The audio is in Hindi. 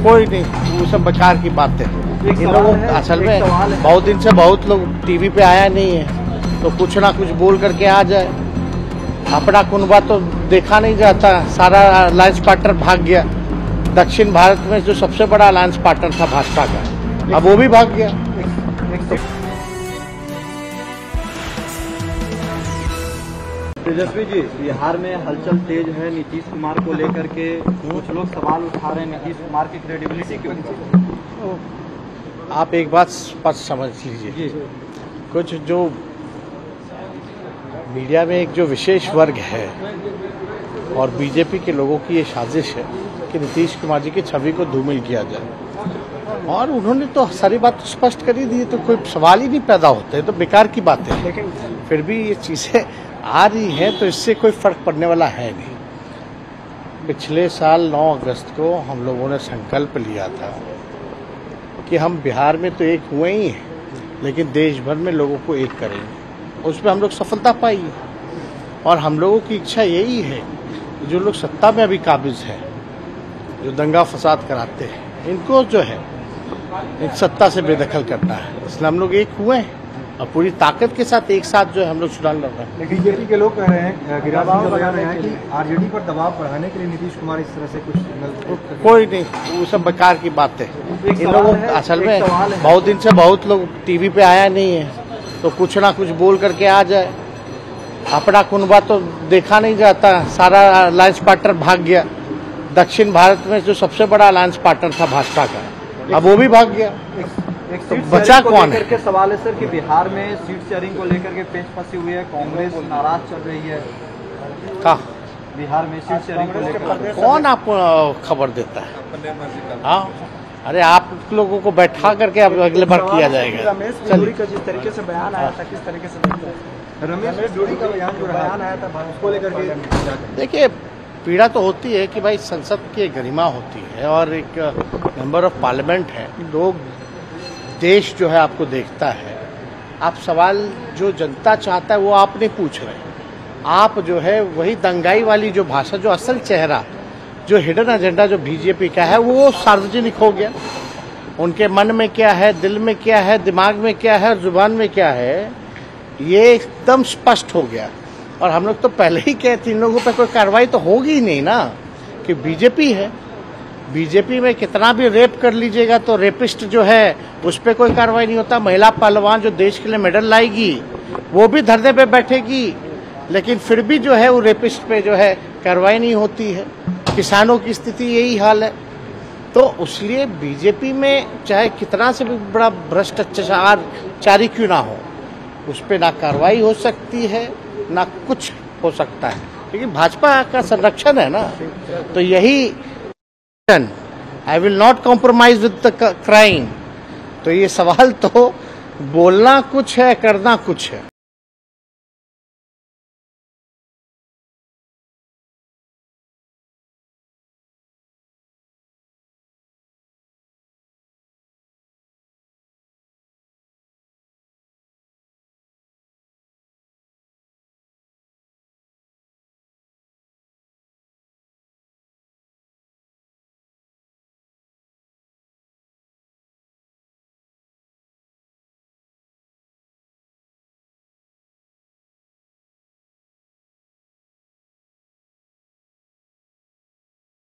कोई नहीं, वो सब बेकार की बात है। इन लोगों असल में बहुत दिन से बहुत लोग टीवी पे आया नहीं है, तो कुछ ना कुछ बोल करके आ जाए। अपना कुनबा तो देखा नहीं जाता, सारा अलायंस पार्टनर भाग गया। दक्षिण भारत में जो सबसे बड़ा अलायंस पार्टनर था भाजपा का, अब वो भी भाग गया। तेजस्वी जी, बिहार में हलचल तेज है नीतीश कुमार को लेकर के। कुछ लोग सवाल उठा रहे हैं नीतीश कुमार की क्रेडिबिलिटी क्यों नहीं। आप एक बात स्पष्ट समझ लीजिए, कुछ जो मीडिया में एक जो विशेष वर्ग है और बीजेपी के लोगों की ये साजिश है कि नीतीश कुमार जी की छवि को धूमिल किया जाए, और उन्होंने तो सारी बात तो स्पष्ट कर ही दी, तो कोई सवाल ही नहीं पैदा होते, तो बेकार की बात है। लेकिन फिर भी ये चीज़ें आ रही है तो इससे कोई फर्क पड़ने वाला है नहीं। पिछले साल 9 अगस्त को हम लोगों ने संकल्प लिया था कि हम बिहार में तो एक हुए ही हैं, लेकिन देश भर में लोगों को एक करेंगे। उसमें हम लोग सफलता पाई है, और हम लोगों की इच्छा यही है कि जो लोग सत्ता में अभी काबिज है, जो दंगा फसाद कराते हैं, इनको जो है इन सत्ता से बेदखल करना है। इसलिए हम लोग एक हुए हैं और पूरी ताकत के साथ एक साथ जो है हम लोग चुनाव लड़ रहे हैं। बीजेपी के लोग कह रहे हैं, गिरिराज सिंह बता रहे हैं कि आरजेडी पर दबाव बढ़ाने के लिए नीतीश कुमार इस तरह से कुछ सिग्नल। कोई नहीं, वो सब बेकार की बात है। इन लोगों असल में बहुत दिन से बहुत लोग टीवी पे आया नहीं है, तो कुछ ना कुछ बोल करके आ जाए। अपना कुनबा तो देखा नहीं जाता, सारा अलायंस पार्टनर भाग गया। दक्षिण भारत में जो सबसे बड़ा अलायंस पार्टनर था भाजपा का, अब वो भी भाग गया। तो बचा कौन है? के सवाल है सर कि बिहार में सीट शेयरिंग को लेकर के पेच फंसी हुई है, कांग्रेस नाराज चल रही है। कहा बिहार में सीट शेयरिंग को लेकर कौन आपको खबर देता है? हाँ, अरे आप लोगों को बैठा करके अब अगले बार किया जाएगा। रमेश जोड़ी का जिस तरीके से बयान आया था, किस तरीके से रमेश जोड़ी का बयान आया था उसको लेकर के, देखिए पीड़ा तो होती है कि भाई संसद की गरिमा होती है और एक मेंबर ऑफ पार्लियामेंट है, लोग देश जो है आपको देखता है। आप सवाल जो जनता चाहता है वो आप नहीं पूछ रहे, आप जो है वही दंगाई वाली जो भाषा, जो असल चेहरा, जो हिडन एजेंडा जो बीजेपी का है वो सार्वजनिक हो गया। उनके मन में क्या है, दिल में क्या है, दिमाग में क्या है और जुबान में क्या है, ये एकदम स्पष्ट हो गया। और हम लोग तो पहले ही कहते इन लोगों पर कोई कार्रवाई तो होगी ही नहीं ना, कि बीजेपी है। बीजेपी में कितना भी रेप कर लीजिएगा तो रेपिस्ट जो है उस पर कोई कार्रवाई नहीं होता। महिला पहलवान जो देश के लिए मेडल लाएगी वो भी धरने पे बैठेगी, लेकिन फिर भी जो है वो रेपिस्ट पे जो है कार्रवाई नहीं होती है। किसानों की स्थिति यही हाल है। तो इसलिए बीजेपी में चाहे कितना से भी बड़ा भ्रष्टाचारी क्यों ना हो, उस पर ना कार्रवाई हो सकती है ना कुछ हो सकता है, लेकिन भाजपा का संरक्षण है ना। तो यही I will not compromise with the crime. तो ये सवाल तो बोलना कुछ है, करना कुछ है।